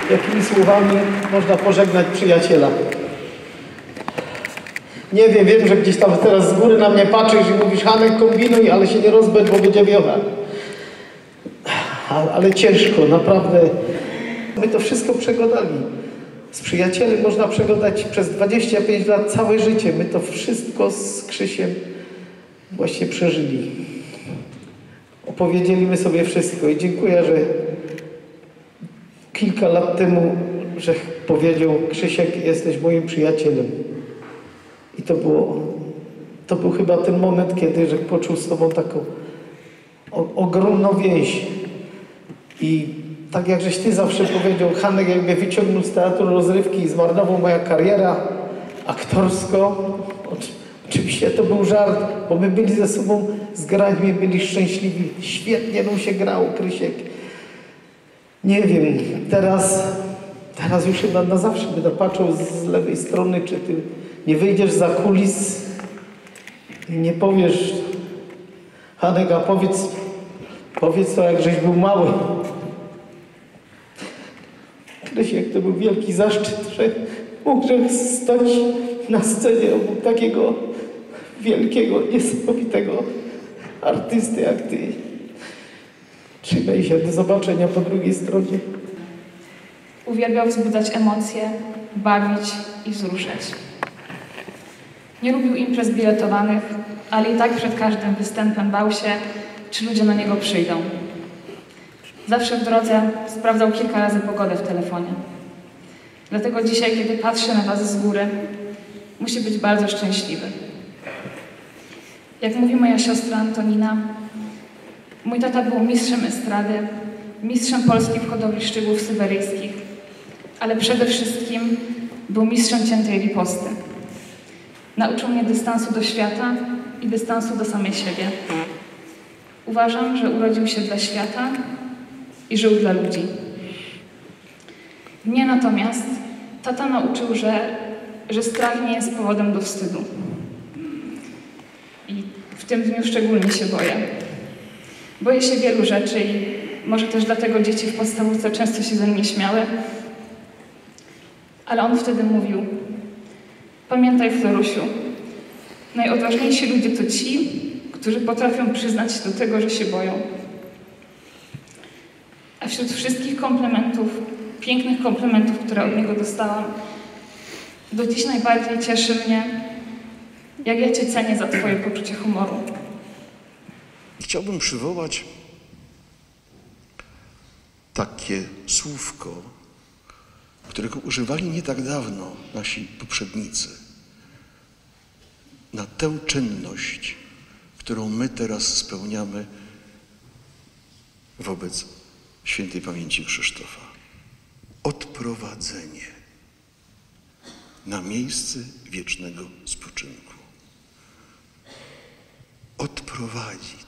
Jakimi słowami można pożegnać przyjaciela? Nie wiem, wiem, że gdzieś tam teraz z góry na mnie patrzysz i mówisz: Hanek, kombinuj, ale się nie rozbędź, bo będzie wiocha. Ale ciężko, naprawdę. My to wszystko przegadali. Z przyjacielem można przegadać przez 25 lat całe życie. My to wszystko z Krzysiem właśnie przeżyli. Opowiedzieliśmy sobie wszystko i dziękuję, że kilka lat temu, że powiedział: Krzysiek, jesteś moim przyjacielem. I to był chyba ten moment, kiedy że poczuł z tobą taką ogromną więź. I tak jak żeś ty zawsze powiedział, Hanek, jak mnie wyciągnął z teatru rozrywki i zmarnował moja kariera aktorsko. Oczywiście to był żart, bo my byli ze sobą zgrani, byli szczęśliwi. Świetnie nam się grało, Krysiek. Nie wiem, teraz już chyba na zawsze będę patrzył z lewej strony, czy ty nie wyjdziesz za kulis i nie powiesz: Hanek, a powiedz to, jak żeś był mały. Krysiek, to był wielki zaszczyt, że mógł stać na scenie obok takiego wielkiego, niesamowitego artysty jak ty. Trzymaj się, do zobaczenia po drugiej stronie. Uwielbiał wzbudzać emocje, bawić i wzruszać. Nie lubił imprez biletowanych, ale i tak przed każdym występem bał się, czy ludzie na niego przyjdą. Zawsze w drodze sprawdzał kilka razy pogodę w telefonie. Dlatego dzisiaj, kiedy patrzę na was z góry, musi być bardzo szczęśliwy. Jak mówi moja siostra Antonina, mój tata był mistrzem estrady, mistrzem Polski w hodowli szczygłów syberyjskich, ale przede wszystkim był mistrzem ciętej riposty. Nauczył mnie dystansu do świata i dystansu do samej siebie. Uważam, że urodził się dla świata i żył dla ludzi. Mnie natomiast tata nauczył, że strach nie jest powodem do wstydu. I w tym dniu szczególnie się boję. Boję się wielu rzeczy i może też dlatego dzieci w podstawówce często się ze mnie śmiały. Ale on wtedy mówił: pamiętaj, Florusiu, najodważniejsi ludzie to ci, którzy potrafią przyznać się do tego, że się boją. A wśród wszystkich komplementów, pięknych komplementów, które od niego dostałam, do dziś najbardziej cieszy mnie, jak ja cię cenię za twoje poczucie humoru. Chciałbym przywołać takie słówko, którego używali nie tak dawno nasi poprzednicy, na tę czynność, którą my teraz spełniamy wobec świętej pamięci Krzysztofa. Odprowadzenie na miejsce wiecznego spoczynku. Odprowadzić.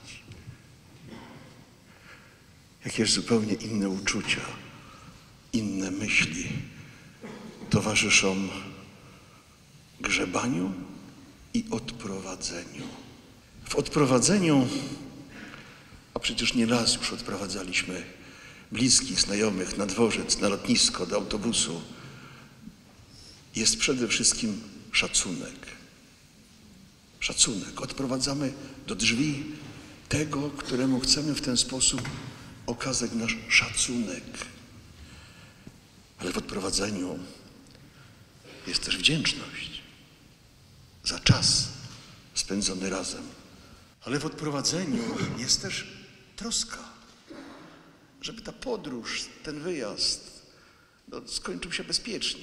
Jakież zupełnie inne uczucia, inne myśli towarzyszą grzebaniu i odprowadzeniu. W odprowadzeniu, a przecież nie raz już odprowadzaliśmy bliskich, znajomych na dworzec, na lotnisko, do autobusu, jest przede wszystkim szacunek. Szacunek. Odprowadzamy do drzwi tego, któremu chcemy w ten sposób okazać nasz szacunek. Ale w odprowadzeniu jest też wdzięczność za czas spędzony razem. Ale w odprowadzeniu jest też troska, żeby ta podróż, ten wyjazd skończył się bezpiecznie.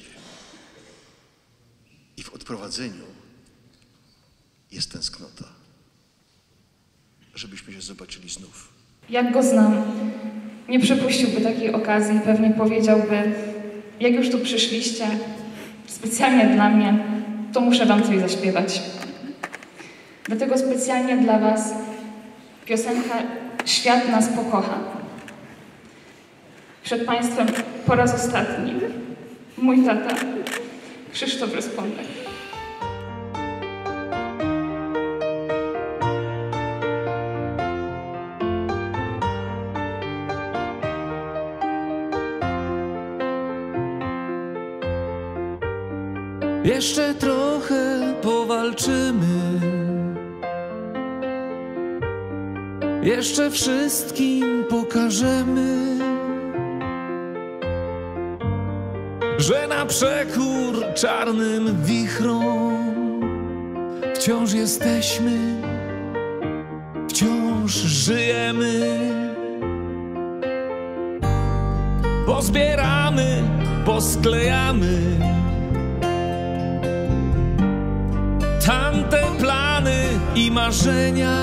I w odprowadzeniu jest tęsknota, żebyśmy się zobaczyli znów. Jak go znam, nie przepuściłby takiej okazji, pewnie powiedziałby: jak już tu przyszliście, specjalnie dla mnie, to muszę wam coś zaśpiewać. Dlatego specjalnie dla was piosenka Świat nas pokocha. Przed państwem po raz ostatni mój tata, Krzysztof Respondek. Jeszcze trochę powalczymy, jeszcze wszystkim pokażemy, że na przekór czarnym wichrom wciąż jesteśmy, wciąż żyjemy. Pozbieramy, posklejamy tamte plany i marzenia.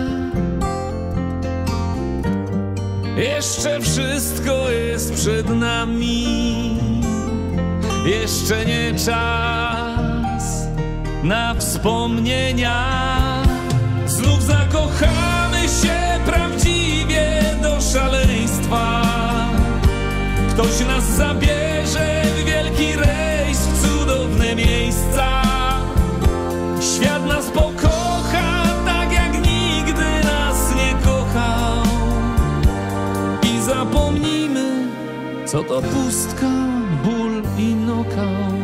Jeszcze wszystko jest przed nami, jeszcze nie czas na wspomnienia. Znów zakochamy się prawdziwie do szaleństwa. Ktoś nas zabierze w wielki rejs, w cudowne miejsca. Świat nas pokocha tak, jak nigdy nas nie kochał. I zapomnimy, co to pustka, ból i nokał.